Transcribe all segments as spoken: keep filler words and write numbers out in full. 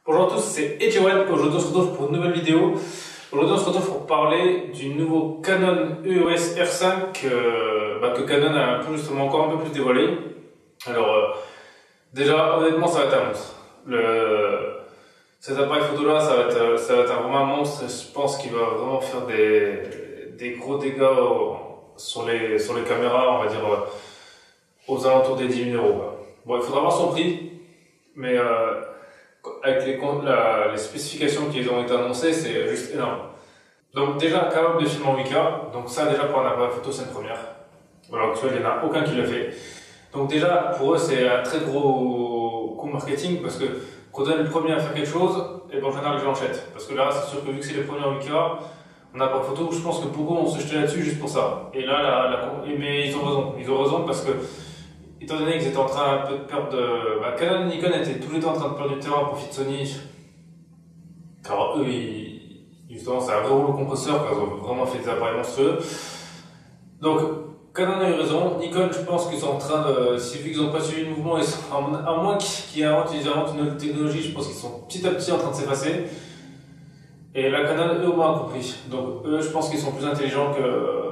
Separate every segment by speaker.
Speaker 1: Bonjour à tous, c'est Etiwan. Aujourd'hui on se retrouve pour une nouvelle vidéo. Aujourd'hui on se retrouve pour parler du nouveau Canon E O S R cinq euh, bah, que Canon a un peu justement encore un peu plus dévoilé. Alors euh, déjà honnêtement ça va être un monstre. Le... Cet appareil photo là ça va être, ça va être vraiment un monstre. Je pense qu'il va vraiment faire des, des gros dégâts au... sur, les, sur les caméras, on va dire euh, aux alentours des dix mille euros. Bon, il faudra voir son prix, mais euh, avec les, la, les spécifications qui ont été annoncées, c'est juste énorme. Donc déjà, capable de filmer en huit K, donc ça déjà pour un appareil photo c'est une première. Alors actuellement il n'y en a aucun qui l'a fait. Donc déjà, pour eux c'est un très gros coup marketing, parce que quand on est le premier à faire quelque chose, et ben en général les gens achètent. Parce que là, c'est sûr que vu que c'est les premiers en huit K, on n'a pas de photo, je pense que beaucoup vont se jeter là-dessus juste pour ça. Et là, la, la, mais ils ont raison, ils ont raison parce que étant donné qu'ils étaient en train un peu de perdre de... Bah, Canon et Nikon étaient tous les deux en train de perdre du terrain au profit de Sony. Car eux, ils... justement, c'est un vrai rouleau compresseur, car ils ont vraiment fait des appareils monstrueux. Donc, Canon a eu raison. Nikon, je pense qu'ils sont en train de... Si vu qu'ils n'ont pas suivi le mouvement, ils sont... à moins qu'ils inventent une nouvelle technologie, je pense qu'ils sont petit à petit en train de s'effacer. Et la Canon, eux, au moins, a compris. Donc, eux, je pense qu'ils sont plus intelligents que...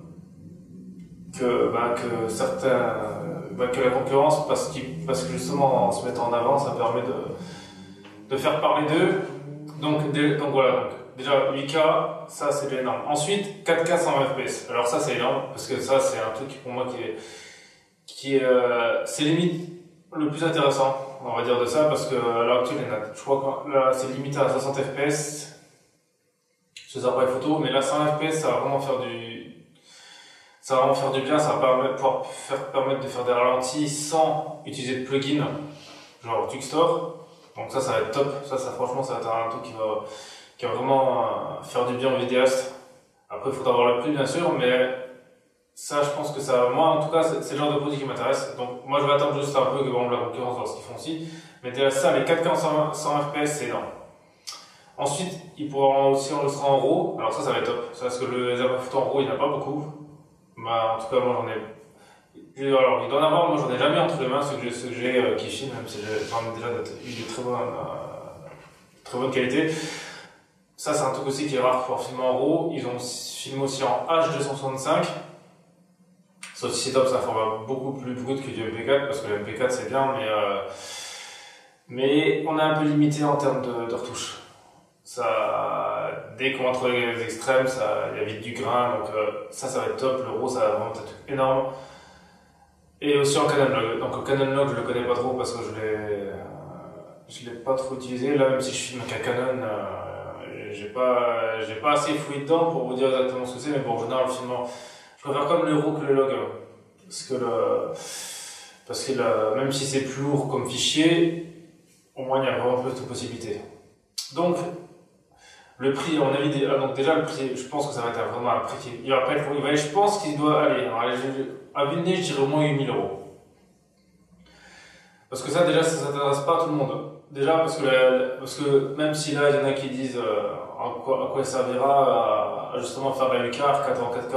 Speaker 1: que, bah, que certains... Bah, que la concurrence, parce, qu parce que justement en se mettant en avant ça permet de, de faire parler d'eux. Donc, donc voilà, donc, déjà huit K, ça c'est déjà énorme. Ensuite quatre K cent vingt F P S, alors ça c'est énorme parce que ça c'est un truc pour moi qui est, qui est euh, c'est limite le plus intéressant, on va dire, de ça, parce que à l'heure actuelle je crois que là c'est limité à soixante F P S sur les appareils photo, mais là cent F P S ça va vraiment faire du Ça va vraiment faire du bien, ça va permettre, pouvoir faire, permettre de faire des ralentis sans utiliser de plugin, genre Tuxtor. Donc ça, ça va être top. Ça, ça franchement, ça va être un truc qui va, qui va vraiment euh, faire du bien aux vidéastes. Après, il faudra avoir le prix, bien sûr, mais ça, je pense que ça, moi, en tout cas, c'est le genre de produit qui m'intéresse. Donc moi, je vais attendre juste un peu que bon, la concurrence voir ce qu'ils font aussi. Mais déjà ça, les quatre K cent F P S, c'est énorme. Ensuite, ils pourront aussi enregistrer en RAW. Alors ça, ça va être top. Ça, parce que les appareils photo en RAW, il n'y en a pas beaucoup. Bah, en tout cas, moi j'en ai. Alors, il doit en avoir, moi j'en ai jamais entre les mains, ceux que j'ai euh, qui filment, même si j'ai déjà eu de très bonne, euh, très bonne qualité. Ça, c'est un truc aussi qui est rare pour filmer en RAW. Ils ont filmé aussi en H deux cent soixante-cinq. Sauf si c'est top, c'est un format beaucoup plus brut que du M P quatre, parce que le M P quatre c'est bien, mais, euh, mais on est un peu limité en termes de, de retouches. Ça, dès qu'on entre les extrêmes, ça, il y a vite du grain, donc euh, ça, ça va être top. Le RAW, ça va vraiment être énorme. Et aussi en Canon Log. Donc, le Canon Log, je le connais pas trop parce que je l'ai, euh, je l'ai pas trop utilisé. Là, même si je filme avec un Canon, euh, j'ai pas, j'ai pas assez fouillé dedans pour vous dire exactement ce que c'est. Mais bon, en général, finalement, je préfère comme le RAW que le Log, hein, parce que le, parce que le, même si c'est plus lourd comme fichier, au moins il y a vraiment plus de possibilités. Donc le prix, à mon avis, ah, donc déjà le prix, je pense que ça va être vraiment un prix qui, il va pas être, il va, je pense qu'il doit aller, alors, à vue de nez, je dirais au moins huit mille euros. Parce que ça, déjà, ça s'intéresse pas à tout le monde. Déjà, parce que, la, parce que même si là, il y en a qui disent euh, à, quoi, à quoi il servira à, à justement faire de la huit K, quatre en quatre K.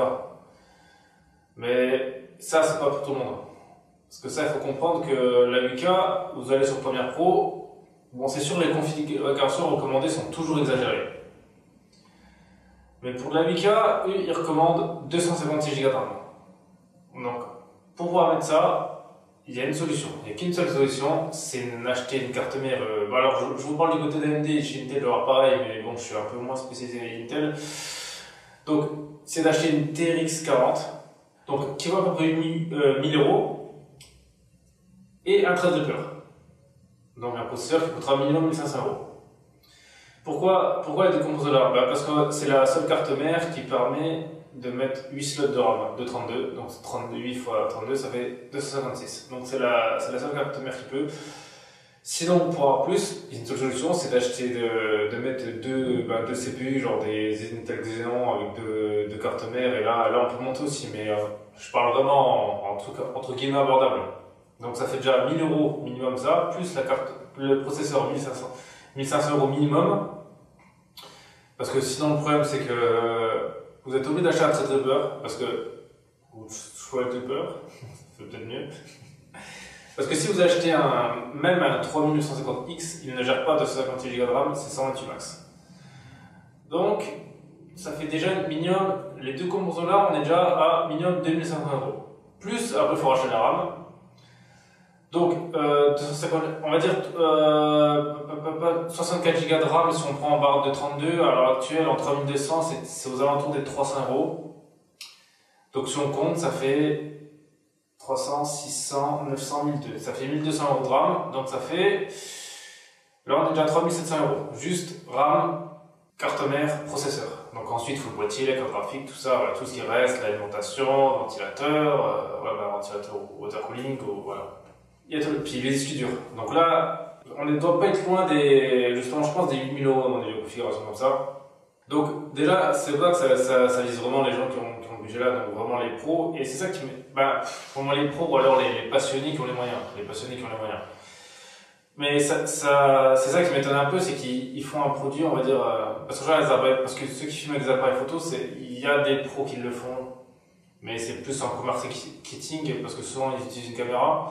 Speaker 1: Mais ça, c'est pas pour tout le monde. Parce que ça, il faut comprendre que la huit K, vous allez sur Premiere Pro, bon, c'est sûr, les configurations recommandées sont toujours exagérées. Mais pour de la huit K, eux, ils recommandent deux cent cinquante-six giga de RAM. Donc, pour pouvoir mettre ça, il y a une solution. Il n'y a qu'une seule solution, c'est d'acheter une carte mère. Euh, bah alors, je, je vous parle du côté d'A M D, chez Intel, alors pareil, mais bon, je suis un peu moins spécialisé à Intel. Donc, c'est d'acheter une T R X quarante, donc qui vaut à peu près mille euros, et un Threadripper. Donc, un processeur qui coûtera minimum mille cinq cents euros. Pourquoi, pourquoi les deux composants-là? Bah parce que c'est la seule carte mère qui permet de mettre huit slots de RAM de trente-deux, donc trente-huit fois trente-deux, ça fait deux cent cinquante-six. Donc c'est la, la seule carte mère qui peut. Sinon, pour avoir plus, une seule solution, c'est d'acheter, de, de mettre deux, bah, deux C P U, genre des Intel Xeon avec deux, deux cartes mères, et là, là on peut monter aussi, mais euh, je parle vraiment en, en truc entre guillemets abordable. Donc ça fait déjà mille euros minimum ça, plus la carte, le processeur mille cinq cents euros minimum. Parce que sinon le problème c'est que vous êtes obligé d'acheter un Threadripper, parce que, ou Threadripper, c'est peut-être mieux. Parce que si vous achetez un, même un trois mille neuf cent cinquante X, il ne gère pas deux cent cinquante-huit giga de RAM, c'est cent vingt-huit max. Donc, ça fait déjà minimum, les deux composants là, on est déjà à minimum deux mille cinq cents euros. Plus, après il faut racheter la RAM. Donc, euh, deux cent cinquante, on va dire euh, soixante-quatre giga de RAM si on prend en barre de trente-deux, à l'heure actuelle en trois mille deux cents, c'est aux alentours des trois cents euros. Donc si on compte, ça fait trois cents, six cents, neuf cents, mille deux cents. Ça fait mille deux cents euros de RAM, donc ça fait... Là on est déjà à trois mille sept cents euros. Juste RAM, carte mère, processeur. Donc ensuite il faut le boîtier, la carte graphique, tout ça, voilà, tout ce qui reste, l'alimentation, ventilateur, euh, voilà, ventilateur ou water cooling, ou voilà. Il y a tout, puis les disques durs. Donc là, on ne doit pas être loin des, justement je pense des huit mille euros dans des configurations comme ça. Donc déjà, c'est vrai que ça, ça, ça vise vraiment les gens qui ont, qui ont le budget là, donc vraiment les pros, et c'est ça qui me... Ben, pour moi les pros, ou alors les, les passionnés qui ont les moyens, les passionnés qui ont les moyens. Mais ça, ça, c'est ça qui m'étonne un peu, c'est qu'ils font un produit, on va dire, euh, parce que genre, les appareils, parce que ceux qui filment avec des appareils photo, c'est, il y a des pros qui le font, mais c'est plus en marketing, parce que souvent ils utilisent une caméra.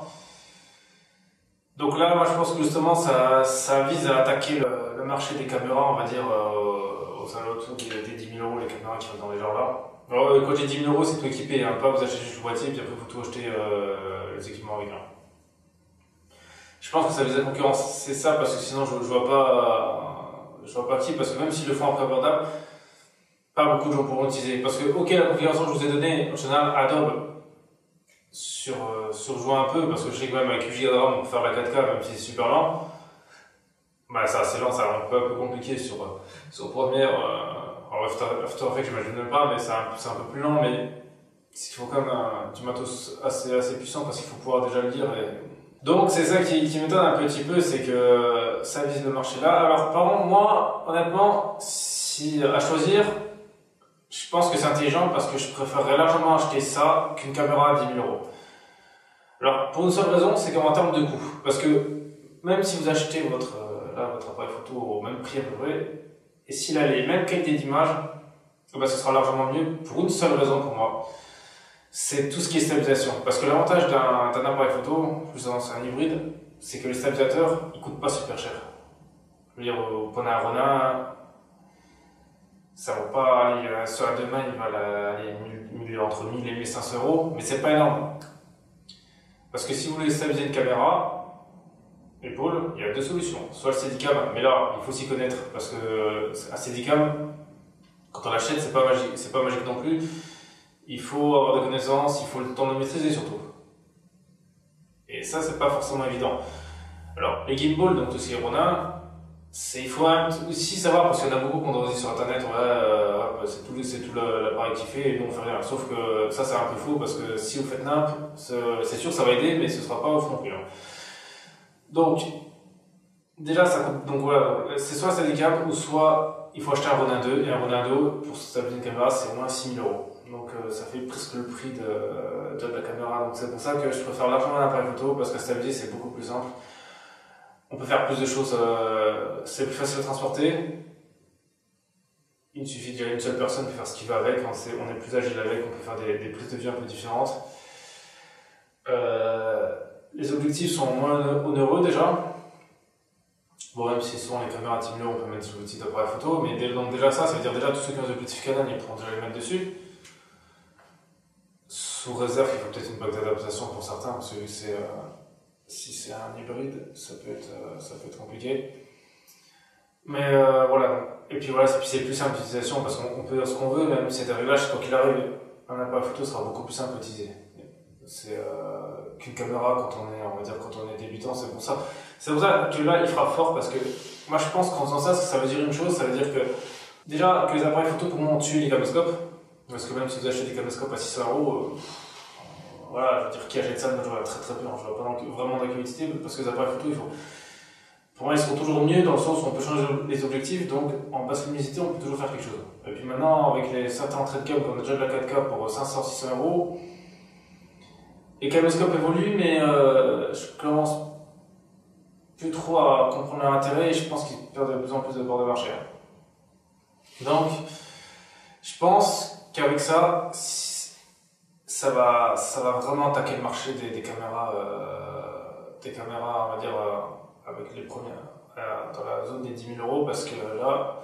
Speaker 1: Donc là, moi je pense que justement, ça, ça vise à attaquer le, le marché des caméras, on va dire, euh, aux alentours des dix mille euros, les caméras qui vont dans les genres là. Alors, quand j'ai dix mille euros, c'est tout équipé, hein, pas vous achetez juste le boîtier, puis après vous tout acheter euh, les équipements avec. Hein. Je pense que ça vise la concurrence, c'est ça, parce que sinon je, je vois pas, je vois pas qui, parce que même s'ils le font en préabordable, pas beaucoup de gens pourront l'utiliser. Parce que, ok, la configuration que je vous ai donnée, en général, Adobe sur, euh, surjoue un peu, parce que je sais que même avec huit giga de RAM, on peut faire la quatre K, même si c'est super lent. Bah, c'est assez lent, c'est un peu, un peu compliqué sur, sur Premiere. Euh, alors After, After Effects, j'imagine même pas, mais c'est un, un peu plus lent, mais il faut quand même un, du matos assez, assez puissant, parce qu'il faut pouvoir déjà le lire. Et... Donc c'est ça qui, qui m'étonne un petit peu, c'est que ça vise le marché là. Alors par contre, moi, honnêtement, si à choisir, je pense que c'est intelligent parce que je préférerais largement acheter ça qu'une caméra à dix mille euros. Alors pour une seule raison, c'est qu'en termes de coût, parce que même si vous achetez votre, là, votre appareil photo au même prix à peu près, et s'il a les mêmes qualités d'image, ben, ce sera largement mieux pour une seule raison pour moi. C'est tout ce qui est stabilisation. Parce que l'avantage d'un appareil photo, plus c'est un hybride, c'est que le stabilisateur, il coûte pas super cher. Je veux dire, vous prenez un Ronin, ça vaut pas aller, sur la deux mains, il va aller entre mille et mille cinq cents euros, mais c'est pas énorme. Parce que si vous voulez stabiliser une caméra, épaule, il y a deux solutions. Soit le Steadicam, mais là, il faut s'y connaître, parce que un Steadicam, quand on l'achète, c'est pas magique, c'est pas magique non plus. Il faut avoir des connaissances, il faut le temps de maîtriser surtout. Et ça, c'est pas forcément évident. Alors, les gimbals, donc tout ce qui est Ronin, il faut aussi savoir, parce qu'il y en a beaucoup qu'on doit dire sur internet, ouais, euh, c'est tout, tout l'appareil qui fait et nous on fait rien. Sauf que ça, c'est un peu faux, parce que si vous faites nimp, c'est sûr que ça va aider, mais ce sera pas ouf non plus. Hein. Donc, déjà, ça coûte, donc voilà, c'est soit Steadicam, ou soit il faut acheter un Ronin deux, et un Ronin deux, pour stabiliser une caméra, c'est au moins six mille euros. Donc euh, ça fait presque le prix de, de la caméra, donc c'est pour ça que je préfère largement un appareil photo, parce que stabiliser c'est beaucoup plus simple. On peut faire plus de choses, euh, c'est plus facile à transporter. Il suffit de gérer une seule personne pour faire ce qu'il veut avec, on, est, on est plus agile avec, on peut faire des, des prises de vue un peu différentes. Euh, les objectifs sont moins onéreux déjà. Bon, même si souvent les caméras à dix mille euros, on peut mettre sur l'outil d'appareil photo, mais dès, donc déjà ça, ça veut dire déjà tous ceux qui ont des objectifs Canon, ils pourront déjà les mettre dessus. Sous réserve, il faut peut-être une boîte d'adaptation pour certains, parce que c'est, euh, si c'est un hybride, ça peut être, euh, ça peut être compliqué. Mais euh, voilà, et puis voilà, c'est plus simple d'utilisation, parce qu'on peut dire ce qu'on veut, même si c'est un réglage, quoi qu'il arrive, un appareil photo sera beaucoup plus simple à utiliser. C'est euh, qu'une caméra quand on est, on va dire, quand on est débutant, c'est pour ça. C'est pour ça que là, il fera fort, parce que moi je pense qu'en faisant ça, ça veut dire une chose, ça veut dire que déjà que les appareils photo pour moi ont tué les caméscopes, parce que même si vous achetez des caméscopes à six cents euros, euh, voilà, je veux dire, qui achète ça, moi je vois très très peu, hein, je vois pas vraiment d'actualité, parce que les appareils photo, il faut. Pour moi, ils seront toujours mieux dans le sens où on peut changer les objectifs, donc en basse luminosité, on peut toujours faire quelque chose. Et puis maintenant, avec les certains traits de cam, comme on a déjà de la quatre K pour cinq cents à six cents euros, les caméscopes évoluent, mais euh, je commence plus trop à comprendre leur intérêt et je pense qu'ils perdent de plus en plus de bord de marché. Donc, je pense qu'avec ça, ça va, ça va vraiment attaquer le marché des, des caméras, euh, des caméras, on va dire, euh, avec les premières, euh, dans la zone des dix mille euros, parce que là,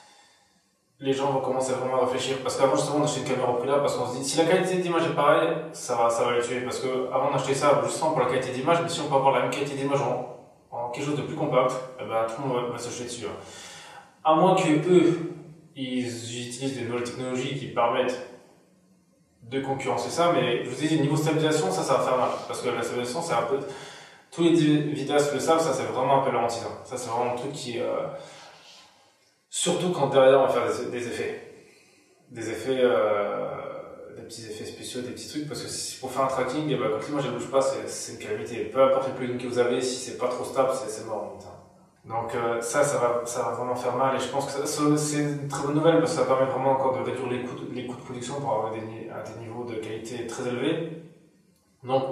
Speaker 1: les gens vont commencer vraiment à réfléchir. Parce qu'avant, justement, on achetait une caméra au prix là, parce qu'on se dit, si la qualité d'image est pareille, ça va, ça va les tuer. Parce qu'avant d'acheter ça, justement pour la qualité d'image, mais si on peut avoir la même qualité d'image en, en quelque chose de plus compact, eh ben, tout le monde va, va se jeter dessus. Hein. À moins que eux, ils utilisent des nouvelles technologies qui permettent de concurrencer ça, mais je vous ai dit, niveau stabilisation, ça, ça va faire mal. Parce que la stabilisation, c'est un peu. Tous les vidéastes le savent, ça, c'est vraiment un peu leur anti-ça. Ça, c'est vraiment un truc qui. Euh... Surtout quand derrière, on va faire des, des effets. Des effets. Euh... Des petits effets spéciaux, des petits trucs. Parce que si, pour faire un tracking, eh ben, quand l'image ne bouge pas, c'est une calamité. Peu importe le plugin que vous avez, si c'est pas trop stable, c'est mort. Donc euh, ça, ça va, ça va vraiment faire mal, et je pense que c'est une très bonne nouvelle parce que ça permet vraiment encore de réduire les coûts de, les coûts de production pour avoir des, à des niveaux de qualité très élevés. Donc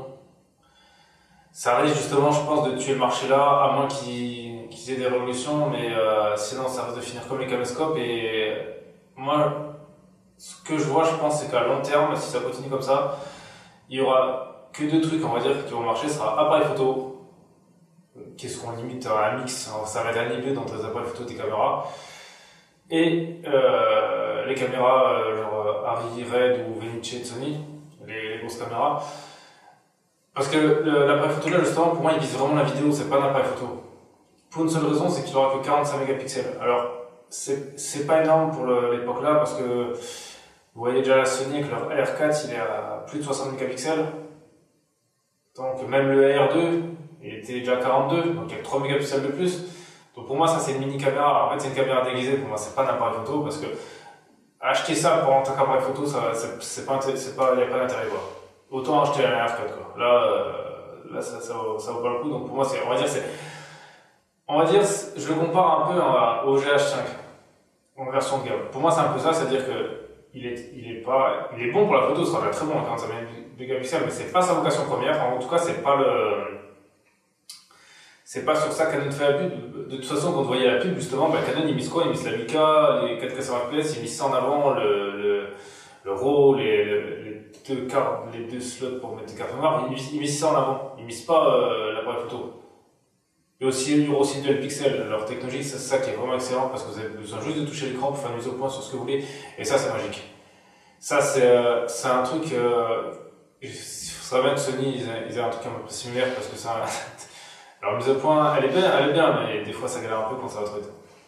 Speaker 1: ça risque justement, je pense, de tuer le marché là, à moins qu'ils qu'ils aient des révolutions, mais euh, sinon ça risque de finir comme les caméscopes. Et moi, ce que je vois, je pense, c'est qu'à long terme, si ça continue comme ça, il y aura que deux trucs, on va dire, qui vont marcher, ce sera appareil photo, qu'est-ce qu'on limite à un mix, ça va être un hybride entre les appareils photo et des caméras, et euh, les caméras euh, genre Arri, Red ou Venice de Sony, les, les grosses caméras. Parce que l'appareil photo là, justement, pour moi, il vise vraiment la vidéo, c'est pas un appareil photo. Pour une seule raison, c'est qu'il aura que quarante-cinq mégapixels. Alors, c'est pas énorme pour l'époque là, parce que vous voyez déjà la Sony avec leur R quatre, il est à plus de soixante mégapixels. Donc, même le R deux, il était déjà à quarante-deux, donc il y a trois mégapixels de plus. Donc pour moi, ça c'est une mini caméra. En fait, c'est une caméra déguisée. Pour moi, c'est pas un appareil photo, parce que acheter ça pour en tant qu'appareil photo, ça, c'est pas, c'est pas, il y a pas d'intérêt quoi. Autant acheter un R quatre quoi. Là, euh, là, ça, ça, vaut, ça vaut pas le coup. Donc pour moi, c'est, on va dire, c'est, on va dire, je le compare un peu à, au G H cinq en version de gamme. Pour moi, c'est un peu ça, c'est-à-dire que il est, il est pas, il est bon pour la photo, ce sera très bon à quarante-cinq mégapixels, mais c'est pas sa vocation première. En tout cas, c'est pas le C'est pas sur ça que Canon fait la pub. De toute façon, quand vous voyez la pub, justement, bah, Canon, ils misent quoi? Ils misent la huit K, les quatre K cinquante F P S, ils misent ça en avant, le, le, le RAW, les, les, deux cartes, les deux slots pour mettre des cartes noires, ils, ils misent ça en avant. Ils misent pas euh, l'appareil photo. Et aussi, il y aura aussi dual pixel. Leur technologie, c'est ça qui est vraiment excellent, parce que vous avez besoin juste de toucher l'écran pour faire une mise au point sur ce que vous voulez. Et ça, c'est magique. Ça, c'est euh, un truc, euh, il faudrait bien que Sony, ils aient, ils aient un truc un peu similaire, parce que ça, alors mise au point, elle est bien, elle est bien, mais des fois ça galère un peu quand ça va trop vite.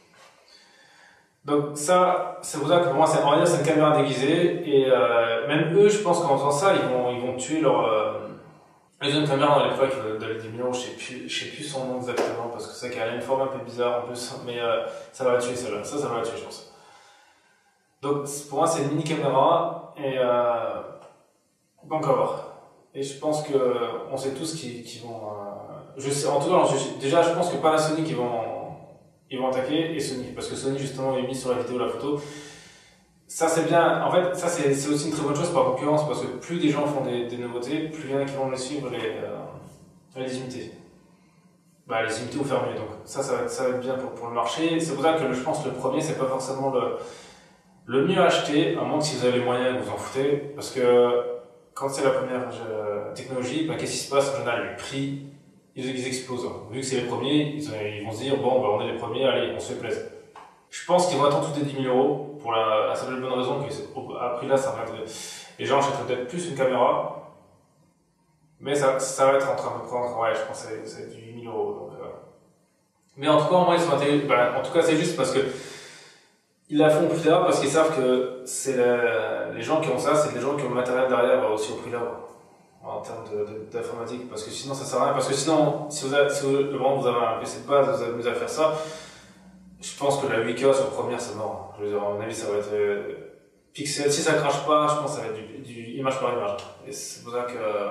Speaker 1: Donc ça, c'est pour ça que pour moi, on va dire c'est une caméra déguisée, et euh, même eux, je pense qu'en faisant ça, ils vont, ils vont tuer leur... Euh, ils ont une caméra dans l'époque de les dix mille euros, je sais plus, je sais plus son nom exactement, parce que c'est qu'elle a une forme un peu bizarre en plus, mais euh, ça va la tuer celle-là, ça, ça va la tuer je pense. Donc pour moi, c'est une mini caméra, et euh, donc à voir. Et je pense que on sait tous qui, qui vont... Euh, Je sais, en tout cas, je, déjà, je pense que Panasonic ils vont, ils vont attaquer, et Sony, parce que Sony justement est mis sur la vidéo, la photo. Ça c'est bien. En fait, ça c'est aussi une très bonne chose par concurrence, parce que plus des gens font des, des nouveautés, plus il y en a qui vont les suivre, les, euh, les imiter. Bah, les imiter ou faire mieux. Donc ça, ça va être, ça va être bien pour, pour le marché. C'est pour ça que le, je pense que le premier, c'est pas forcément le, le mieux à acheter, à moins que si vous avez les moyens, vous en foutez, parce que quand c'est la première euh, technologie, bah, qu'est-ce qui se passe en général? Le prix. Ils, ils explosent. Vu que c'est les premiers, ils, ils vont se dire bon, bah, on est les premiers, allez, on se fait plaisir. Je pense qu'ils vont attendre tous les dix mille euros pour la, la simple bonne raison qu'à prix là, ça va être. Les gens achèteraient peut-être plus une caméra, mais ça, ça va être entre à peu près entre, ouais, je pense que c'est du huit mille euros. Donc, euh. Mais en tout cas, moi, ils sont intégrés. Ben, en tout cas, c'est juste parce que ils la font au prix là, parce qu'ils savent que c'est les gens qui ont ça, c'est les gens qui ont le matériel derrière aussi au prix là. En termes d'informatique, parce que sinon ça sert à rien, parce que sinon si vous avez, si vous, vous avez un P C de base, vous avez amusé à faire ça, je pense que la huit K sur première c'est mort. Je veux dire, à mon avis ça va être euh, pixel, si ça crache pas, je pense que ça va être du, du image par image, et c'est pour ça que euh,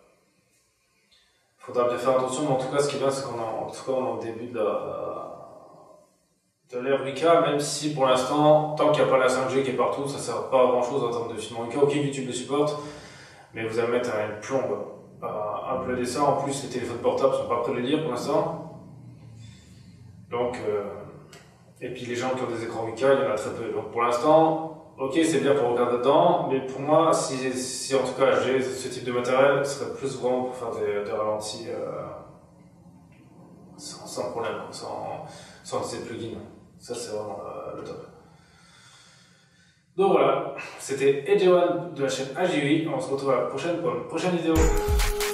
Speaker 1: faudra bien faire attention, mais en tout cas ce qui est bien c'est qu'on est en tout cas on est au début de la de l'ère huit K, même si pour l'instant, tant qu'il n'y a pas la cinq G qui est partout, ça sert pas à grand chose en termes de film en huit K. Ok, YouTube le supporte, mais vous allez mettre une plombe à uploader ça. En plus, les téléphones portables sont pas prêts de le lire pour l'instant. Donc, euh, et puis les gens qui ont des écrans huit K, il y en a très peu. Donc pour l'instant, ok, c'est bien pour regarder dedans, mais pour moi, si, si en tout cas j'ai ce type de matériel, ce serait plus vraiment pour faire des, des ralentis, euh, sans problème, sans, sans utiliser de plugin. Ça, c'est vraiment euh, le top. Donc voilà, c'était Edgewan de la chaîne A J U I. On se retrouve à la prochaine pour une prochaine vidéo.